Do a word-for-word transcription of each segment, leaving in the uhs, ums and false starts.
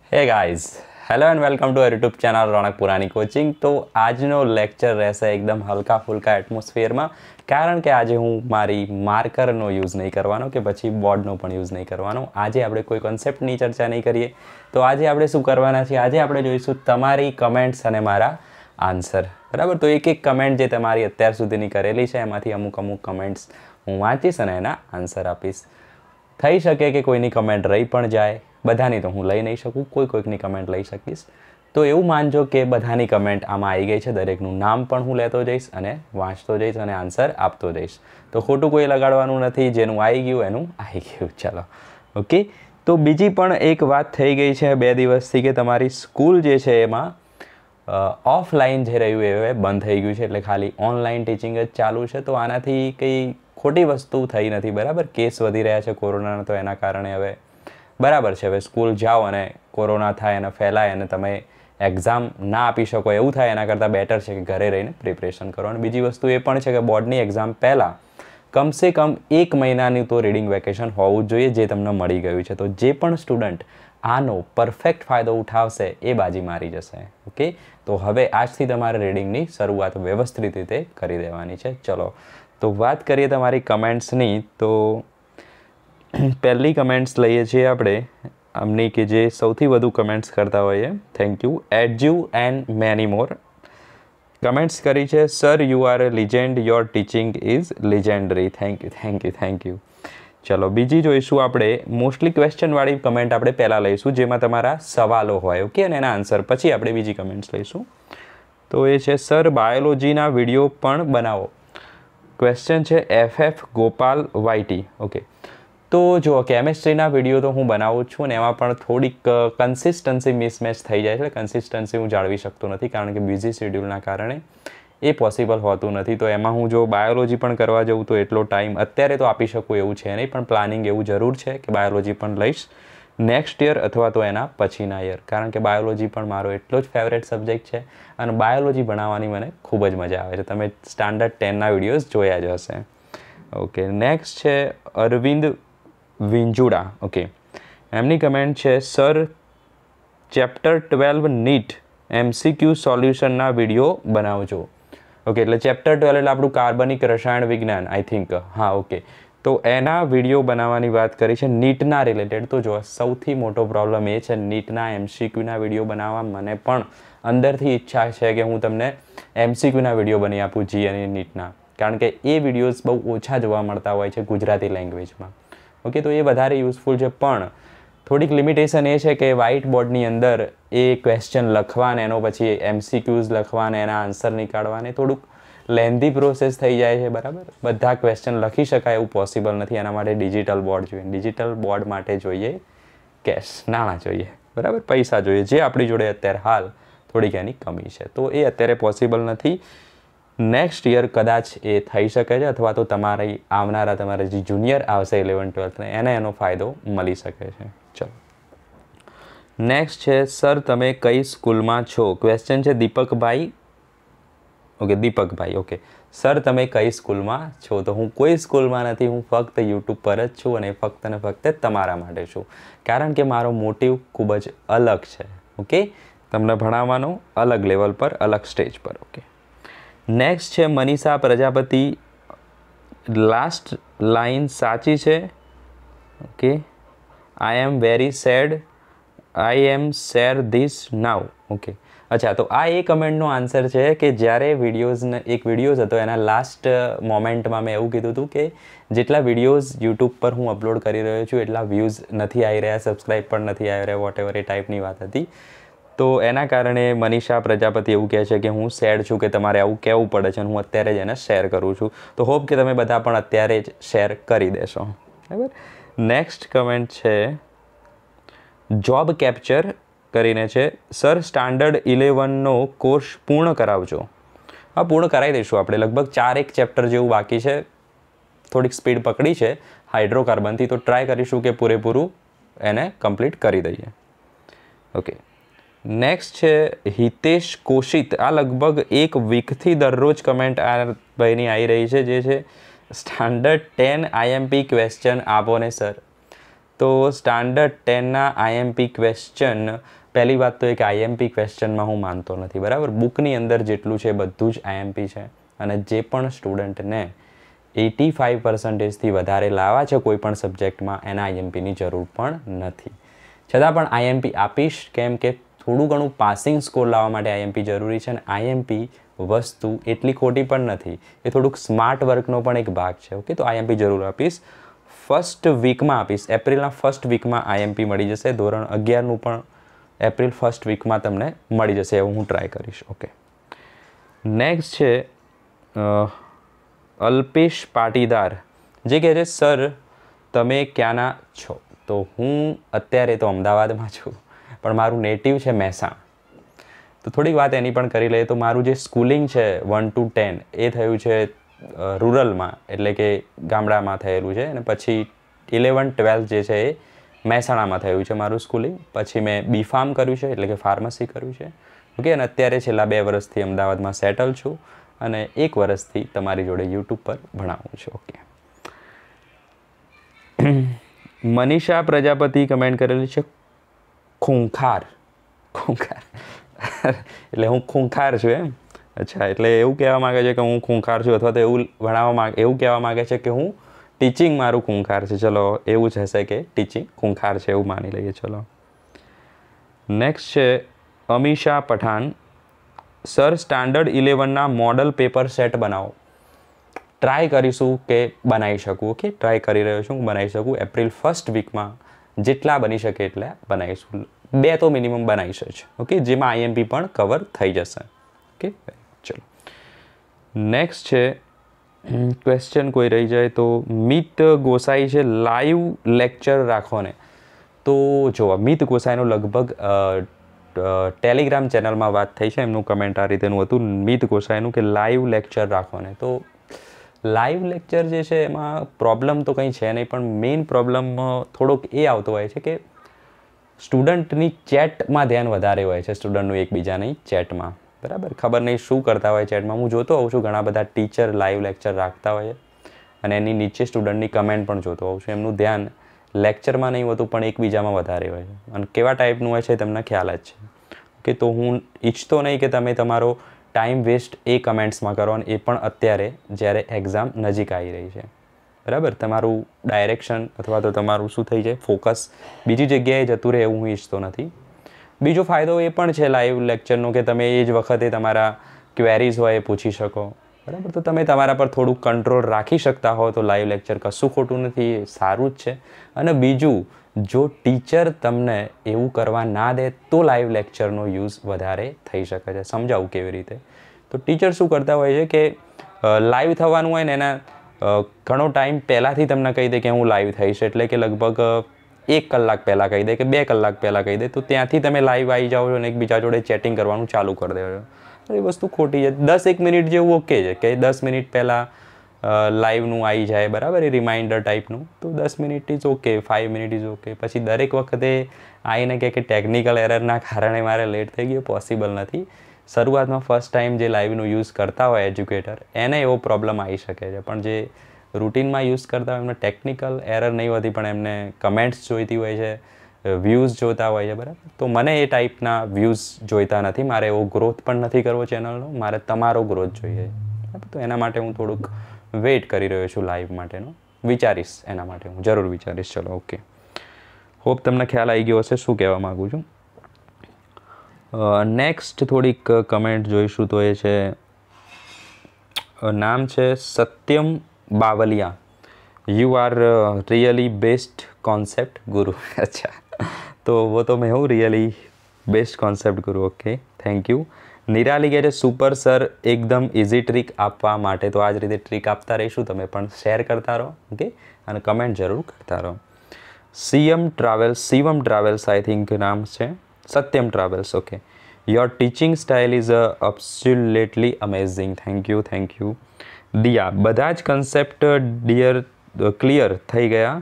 Hey guys, hello and welcome to YouTube channel Ronak Purani coaching. तो આજનો lecture રહેશે એકદમ હલકા ફુલકા એટમોસ્ફિયરમાં, કારણ કે આજે હું મારી માર્કરનો યુઝ નહીં કરવાનો કે પછી બોર્ડનો પણ યુઝ નહીં કરવાનો। આજે આપણે કોઈ કોન્સેપ્ટની ચર્ચા નહીં કરીએ। તો આજે આપણે શું કરવાના છે, આજે આપણે જોઈશું તમારી કમેન્ટ્સ અને મારા આન્સર, બરાબર। તો એક એક કમેન્ટ જે તમારી અત્યાર સુધીની કરેલી છે એમાંથી અમુક અમુક કમેન્ટ્સ હું વાંચીશ અને એના આન્સર આપીશ। થઈ શકે કે કોઈની કમેન્ટ રહી પણ જાય, બધાની તો હું લઈ નહીં શકું, કોઈ કોઈકની કમેન્ટ લઈ શકીશ। તો એવું માનજો કે બધાની કમેન્ટ આમાં આવી ગઈ છે, દરેકનું નામ પણ હું લેતો જઈશ અને વાંચતો જઈશ અને આન્સર આપતો જઈશ। તો ખોટું કોઈ લગાડવાનું નથી, જેનું આવી ગયું એનું આવી ગયું, ચાલો ઓકે। તો બીજી પણ એક વાત થઈ ગઈ છે બે દિવસથી કે તમારી સ્કૂલ જે છે એમાં ઓફલાઈન જે રહ્યું એ બંધ થઈ ગયું છે, એટલે ખાલી ઓનલાઈન ટીચિંગ જ ચાલુ છે। તો આનાથી કંઈ ખોટી વસ્તુ થઈ નથી, બરાબર। કેસ વધી રહ્યા છે કોરોનાના, તો એના કારણે હવે બરાબર છે, હવે સ્કૂલ જાઓ અને કોરોના થાય અને ફેલાય અને તમે એક્ઝામ ના આપી શકો એવું થાય, એના કરતાં બેટર છે કે ઘરે રહીને પ્રિપરેશન કરો। અને બીજી વસ્તુ એ પણ છે કે બોર્ડની એક્ઝામ પહેલાં કમસે કમ એક મહિનાની તો રીડિંગ વેકેશન હોવું જ જોઈએ, જે તમને મળી ગયું છે। તો જે પણ સ્ટુડન્ટ આનો પરફેક્ટ ફાયદો ઉઠાવશે એ બાજી મારી જશે, ઓકે। તો હવે આજથી તમારે રીડિંગની શરૂઆત વ્યવસ્થિત રીતે કરી દેવાની છે। ચલો તો વાત કરીએ તમારી કમેન્ટ્સની। તો પહેલી કમેન્ટ્સ લઈએ છીએ આપણે આમની કે જે સૌથી વધુ કમેન્ટ્સ કરતા હોઈએ। થેન્ક યુ એડજ્યુ એન્ડ મેની મોર કમેન્ટ્સ કરી છે। Sir you are a legend, your teaching is legendary. Thank you thank you thank you ચલો બીજી જોઈશું આપણે। મોસ્ટલી ક્વેશ્ચનવાળી કમેન્ટ આપણે પહેલાં લઈશું, જેમાં તમારા સવાલો હોય, ઓકે, અને એના આન્સર પછી આપણે બીજી કમેન્ટ્સ લઈશું। તો એ છે સર બાયોલોજીના વિડીયો પણ બનાવો। ક્વેશ્ચન છે F F Gopal YT, okay. તો જો કેમેસ્ટ્રીના વિડીયો તો હું બનાવું છું ને એમાં પણ થોડીક કન્સિસ્ટન્સી મિસમેચ થઈ જાય છે, કન્સિસ્ટન્સી હું જાળવી શકતો નથી, કારણ કે બિઝી શેડ્યુલના કારણે એ પોસિબલ હોતું નથી। તો એમાં હું જો બાયોલોજી પણ કરવા જાઉં તો એટલો ટાઈમ અત્યારે તો આપી શકું એવું છે નહીં, પણ પ્લાનિંગ એવું જરૂર છે કે બાયોલોજી પણ લઈશ નેક્સ્ટ યર અથવા તો એના પછીના યર, કારણ કે બાયોલોજી પણ મારો એટલો જ ફેવરેટ સબ્જેક્ટ છે અને બાયોલોજી ભણાવવાની મને ખૂબ જ મજા આવે છે। તમે સ્ટાન્ડર્ડ ટેનના વિડીયોઝ જોયા જ હશે, ઓકે। નેક્સ્ટ છે અરવિંદ વિંજુડા, ઓકે। એમની કમેન્ટ છે sir chapter twelve NEET MCQ સોલ્યુશનના વિડીયો બનાવજો, ઓકે। એટલે ચેપ્ટર ટ્વેલ્વ એટલે આપણું કાર્બનિક રસાયણ વિજ્ઞાન, આઈ થિંક, હા, ઓકે। તો એના વિડીયો બનાવવાની વાત કરી છે નીટના રિલેટેડ। તો જો સૌથી મોટો પ્રોબ્લેમ એ છે નીટના એમસીક્યુના વિડીયો બનાવવા। મને પણ અંદરથી ઈચ્છા છે કે હું તમને એમસીક્યુના વિડીયો બની આપું જી અને નીટના, કારણ કે એ વિડીયોઝ બહુ ઓછા જોવા મળતા હોય છે ગુજરાતી લેંગ્વેજમાં, ઓકે। તો એ વધારે યુઝફુલ છે, પણ થોડીક લિમિટેશન એ છે કે વ્હાઇટ બોર્ડની અંદર એ ક્વેશ્ચન લખવા ને એનો પછી એમસીક્યુઝ લખવા ને એના આન્સર નીકાળવાને થોડુંક લેન્ધી પ્રોસેસ થઈ જાય છે, બરાબર। બધા ક્વેશ્ચન લખી શકાય એવું પોસિબલ નથી, એના માટે ડિજિટલ બોર્ડ જોઈએ। ડિજિટલ બોર્ડ માટે જોઈએ કેશ, નાણાં જોઈએ, બરાબર, પૈસા જોઈએ, જે આપણી જોડે અત્યારે હાલ થોડીક એની કમી છે, તો એ અત્યારે પોસિબલ નથી। નેક્સ્ટ યર કદાચ એ થઈ શકે છે, અથવા તો તમારી આવનારા તમારા જે જુનિયર આવશે ઇલેવન ટ્વેલ્થને એને એનો ફાયદો મળી શકે છે। ચલો નેક્સ્ટ છે સર તમે કઈ સ્કૂલમાં છો? ક્વેશ્ચન છે દીપકભાઈ, ઓકે, દીપકભાઈ, ઓકે। સર તમે કઈ સ્કૂલમાં છો? તો હું કોઈ સ્કૂલમાં નથી, હું ફક્ત યુટ્યુબ પર જ છું અને ફક્ત ને ફક્ત તમારા માટે છું, કારણ કે મારો મોટિવ ખૂબ જ અલગ છે, ઓકે। તમને ભણાવવાનો અલગ લેવલ પર, અલગ સ્ટેજ પર, ઓકે। નેક્સ્ટ છે મનીષા પ્રજાપતિ, લાસ્ટ લાઈન સાચી છે, okay. I am very sad, I am share this now, okay. અચ્છા, તો આ એ કમેન્ટનો આન્સર છે કે જ્યારે વિડીયોઝને એક વિડીયોઝ હતો એના લાસ્ટ મોમેન્ટમાં મેં એવું કીધું હતું કે જેટલા વિડીયોઝ યુટ્યુબ પર હું અપલોડ કરી રહ્યો છું એટલા વ્યૂઝ નથી આવી રહ્યા, સબસ્ક્રાઈબ પણ નથી આવી રહ્યા, વોટ એવર એ ટાઈપની વાત હતી। તો એના કારણે મનીષા પ્રજાપતિ એવું કહે છે કે હું સેડ છું કે તમારે આવું કહેવું પડે છે અને હું અત્યારે જ એને શેર કરું છું। તો હોપ કે તમે બધા પણ અત્યારે જ શેર કરી દેશો, બરાબર। નેક્સ્ટ કમેન્ટ છે જોબ કેપ્ચર કરીને છે સર સ્ટાન્ડર્ડ ઇલેવનનો કોર્સ પૂર્ણ કરાવજો। હા, પૂર્ણ કરાવી દઈશું આપણે, લગભગ ચાર એક ચેપ્ટર જેવું બાકી છે, થોડીક સ્પીડ પકડી છે હાઇડ્રોકાર્બનથી, તો ટ્રાય કરીશું કે પૂરેપૂરું એને કમ્પ્લીટ કરી દઈએ, ઓકે। નેક્સ્ટ છે હિતેશ કોશિત, આ લગભગ એક વીકથી દરરોજ કમેન્ટ આ ભાઈની આવી રહી છે, જે છે સ્ટાન્ડર્ડ ટેન આઈએમપી ક્વેશ્ચન આપો ને સર। તો સ્ટાન્ડર્ડ ટેનના આઈએમપી ક્વેશ્ચન પહેલી વાત તો એ કે આઈએમપી ક્વેશ્ચનમાં હું માનતો નથી, બરાબર. બુકની અંદર જેટલું છે બધું જ આઈએમપી છે, અને જે પણ સ્ટુડન્ટને એટી ફાઇવ પર્સન્ટેજથી વધારે લાવવા છે કોઈ પણ સબ્જેક્ટમાં એના આઈએમપીની જરૂર પણ નથી. છતાં પણ આઈએમપી આપીશ, કેમ કે થોડું ઘણું પાસિંગ સ્કોર લાવવા માટે આઈએમપી જરૂરી છે. અને આઈએમપી વસ્તુ એટલી ખોટી પણ નથી, એ થોડુંક સ્માર્ટ વર્કનો પણ એક ભાગ છે. ઓકે, તો આઈએમપી જરૂર આપીશ. ફર્સ્ટ વીકમાં આપીશ, એપ્રિલના ફર્સ્ટ વીકમાં આઈએમપી મળી જશે. ધોરણ અગિયારનું પણ એપ્રિલ ફર્સ્ટ વીકમાં તમને મળી જશે, એવું હું ટ્રાય કરીશ. ઓકે, નેક્સ્ટ છે અલ્પેશ પાટીદાર, જે કહે છે સર તમે ક્યાંના છો? તો હું અત્યારે તો અમદાવાદમાં છું, પણ મારું નેટિવ છે મહેસાણા. તો થોડીક વાત એની પણ કરી લઈએ. તો મારું જે સ્કૂલિંગ છે વન ટુ ટેન એ થયું છે રૂરલમાં, એટલે કે ગામડામાં થયેલું છે. અને પછી ઇલેવન ટ્વેલ્થ જે છે એ મહેસાણામાં થયું છે મારું સ્કૂલિંગ. પછી મેં બી ફાર્મ કર્યું છે, એટલે કે ફાર્મસી કર્યું છે. ઓકે, અને અત્યારે છેલ્લા બે વર્ષથી અમદાવાદમાં સેટલ છું, અને એક વર્ષથી તમારી જોડે યુટ્યુબ પર ભણાવું છું. ઓકે, મનીષા પ્રજાપતિ કમેન્ટ કરેલી છે ખૂંખાર. ખૂંખાર એટલે હું ખૂંખાર છું એમ? અચ્છા, એટલે એવું કહેવા માગે છે કે હું ખૂંખાર છું, અથવા તો એવું ભણાવવા માગે એવું કહેવા માગે છે કે હું ટીચિંગ મારું ખૂંખાર છે. ચલો, એવું જ હશે કે ટીચિંગ ખૂંખાર છે, એવું માની લઈએ. ચલો, નેક્સ્ટ છે અમીશા પઠાણ, સર સ્ટાન્ડર્ડ ઇલેવનના મોડલ પેપર સેટ બનાવો. ટ્રાય કરીશું કે બનાવી શકું. ઓકે, ટ્રાય કરી રહ્યો છું, હું બનાવી શકું. એપ્રિલ ફર્સ્ટ વીકમાં જેટલા બની શકે એટલા બનાવીશું. બે તો મિનિમમ બનાવીશ જ. ઓકે, જેમાં આઈએમપી પણ કવર થઈ જશે. ઓકે, ચલો, નેક્સ્ટ છે ક્વેશ્ચન કોઈ રહી જાય તો મિત ગોસાઈ છે, લાઈવ લેક્ચર રાખો ને. તો જો મિત ગોસાઈનું લગભગ ટેલિગ્રામ ચેનલમાં વાત થઈ છે, એમનું કમેન્ટ આ રીતેનું હતું મિત ગોસાઈનું કે લાઈવ લેક્ચર રાખો ને. તો લાઈવ લેક્ચર જે છે એમાં પ્રોબ્લેમ તો કંઈ છે નહીં, પણ મેઇન પ્રોબ્લેમ થોડોક એ આવતો હોય છે કે સ્ટુડન્ટની ચેટમાં ધ્યાન વધારે હોય છે, સ્ટુડન્ટનું એકબીજાની ચેટમાં. બરાબર, ખબર નહીં શું કરતા હોય ચેટમાં. હું જોતો હોઉં છું ઘણા બધા ટીચર લાઈવ લેક્ચર રાખતા હોય છે, અને એની નીચે સ્ટુડન્ટની કમેન્ટ પણ જોતો હોઉં છું. એમનું ધ્યાન લેક્ચરમાં નહીં હોતું, પણ એકબીજામાં વધારે હોય છે. અને કેવા ટાઈપનું હોય છે તમને ખ્યાલ જ છે. ઓકે, તો હું ઈચ્છતો નહીં કે તમે તમારો ટાઈમ વેસ્ટ એ કમેન્ટ્સમાં કરો, અને એ પણ અત્યારે જ્યારે એક્ઝામ નજીક આવી રહી છે. બરાબર, તમારું ડાયરેક્શન અથવા તો તમારું શું થઈ જાય ફોકસ બીજી જગ્યાએ જતું રહે, એવું હું ઈચ્છતો નથી. બીજો ફાયદો એ પણ છે લાઈવ લેક્ચરનો કે તમે એ જ વખતે તમારા ક્વેરીઝ હોય એ પૂછી શકો. બરાબર, તો તમે તમારા પર થોડુંક કંટ્રોલ રાખી શકતા હો તો લાઈવ લેક્ચર કશું ખોટું નથી, સારું જ છે. અને બીજું, જો ટીચર તમને એવું કરવા ના દે તો લાઈવ લેક્ચરનો યુઝ વધારે થઈ શકે છે. સમજાવું કેવી રીતે? તો ટીચર શું કરતા હોય છે કે લાઈવ થવાનું હોય ને એના ઘણો ટાઈમ પહેલાંથી તમને કહી દે કે હું લાઈવ થઈશ, એટલે કે લગભગ એક કલાક પહેલાં કહી દે કે બે કલાક પહેલાં કહી દે, તો ત્યાંથી તમે લાઈવ આવી જાઓ છો અને એકબીજા જોડે ચેટિંગ કરવાનું ચાલુ કરી દેવો છો. એ વસ્તુ ખોટી છે. દસ એક મિનિટ જેવું ઓકે છે કે દસ મિનિટ પહેલાં લાઈવનું આવી જાય, બરાબર, એ રિમાઇન્ડર ટાઈપનું, તો દસ minute is okay, five minute is okay. પછી દરેક વખતે આવીને કહે કે ટેકનિકલ એરરના કારણે મારે લેટ થઈ ગયો, પોસિબલ નથી. શરૂઆતમાં ફર્સ્ટ ટાઈમ જે લાઈવનું યુઝ કરતા હોય એજ્યુકેટર, એને એવો પ્રોબ્લેમ આવી શકે છે. પણ જે રૂટીનમાં યુઝ કરતા હોય એમને ટેકનિકલ એરર નહીં હોતી, પણ એમને કમેન્ટ્સ જોઈતી હોય છે, વ્યૂઝ જોતા હોય છે. બરાબર, તો મને એ ટાઈપના વ્યૂઝ જોઈતા નથી. મારે એવો ગ્રોથ પણ નથી કરવો ચેનલનો, મારે તમારો ગ્રોથ જોઈએ. બરાબર, તો એના માટે હું થોડુંક વેઇટ કરી રહ્યો છું લાઈવ માટેનો. વિચારીશ, એના માટે હું જરૂર વિચારીશ. ચલો, ઓકે, હોપ તમને ખ્યાલ આવી ગયો હશે શું કહેવા માગું છું. નેક્સ્ટ થોડીક કમેન્ટ જોઈશું તો એ છે, નામ છે Satyam Bavaliya, you are really best concept guru. અચ્છા, તો वो तो मैं हूँ really best concept guru. Okay, thank you. Nirali કહે છે સુપર સર, એકદમ ઇઝી ટ્રીક આપવા માટે. તો આ જ રીતે ટ્રીક આપતા રહીશું, તમે પણ શેર કરતા રહો. ઓકે, અને કમેન્ટ જરૂર કરતા રહો. CM travels, Shivam travels I think નામ છે, Satyam travels. Okay, your teaching style is absolutely amazing. Thank you, thank you. Diya, બધા જ કન્સેપ્ટ ડિયર ક્લિયર થઈ ગયા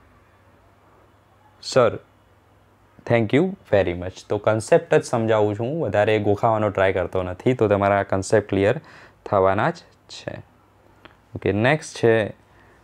sir, thank you very much. તો કન્સેપ્ટ જ સમજાવું છું, વધારે ગોખાવાનો ટ્રાય કરતો નથી, તો તમારા કન્સેપ્ટ ક્લિયર થવાના જ છે. ઓકે, નેક્સ્ટ છે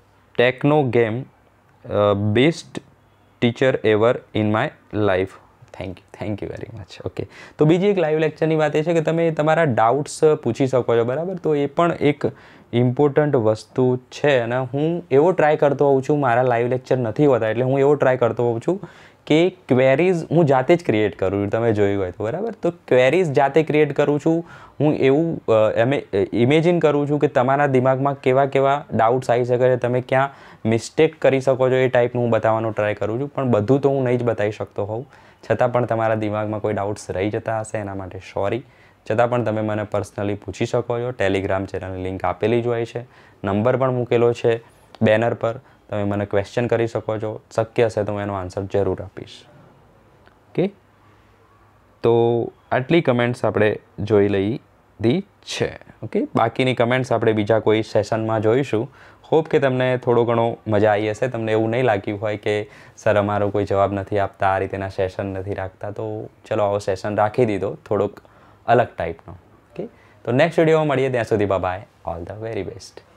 techno game, best teacher ever in my life. Thank you thank you very much. Okay, તો બીજી એક લાઈવ લેક્ચરની વાત એ છે કે તમે તમારા ડાઉટ્સ પૂછી શકો છો, બરાબર. તો એ પણ એક ઇમ્પોર્ટન્ટ વસ્તુ છે અને હું એવો ટ્રાય કરતો હોઉં છું, મારા લાઈવ લેક્ચર નથી હોતા એટલે હું એવો ટ્રાય કરતો હોઉં છું કે ક્વેરીઝ હું જાતે જ ક્રિએટ કરું છું, તમે જોયું હોય તો, બરાબર. તો ક્વેરીઝ જાતે ક્રિએટ કરું છું. હું એવું એમ ઇમેજિન કરું છું કે તમારા દિમાગમાં કેવા કેવા ડાઉટ્સ આવી શકે છે, તમે ક્યાં મિસ્ટેક કરી શકો છો, એ ટાઈપનું હું બતાવવાનો ટ્રાય કરું છું. પણ બધું તો હું નહીં જ બતાવી શકતો હોઉં, છતાં પણ તમારા દિમાગમાં કોઈ ડાઉટ્સ રહી જતા હશે એના માટે સોરી. છતાં પણ તમે મને પર્સનલી પૂછી શકો છો. ટેલિગ્રામ ચેનલની લિંક આપેલી જ હોય છે, નંબર પણ મૂકેલો છે બેનર પર. તમે મને ક્વેશ્ચન કરી શકો છો, શક્ય હશે તો હું એનો આન્સર જરૂર આપીશ. ઓકે, તો આટલી કમેન્ટ્સ આપણે જોઈ લીધી છે. ઓકે, બાકીની કમેન્ટ્સ આપણે બીજા કોઈ સેશનમાં જોઈશું. હોપ કે તમને થોડો ઘણો મજા આવી હશે, તમને એવું નહીં લાગ્યું હોય કે સર અમારો કોઈ જવાબ નથી આપતા, આ રીતેના સેશન નથી રાખતા. તો ચલો આવો સેશન રાખી દીધો, થોડોક અલગ ટાઈપનો. ઓકે, તો નેક્સ્ટ વિડીયોમાં મળીએ, ત્યાં સુધી bye, all the very best.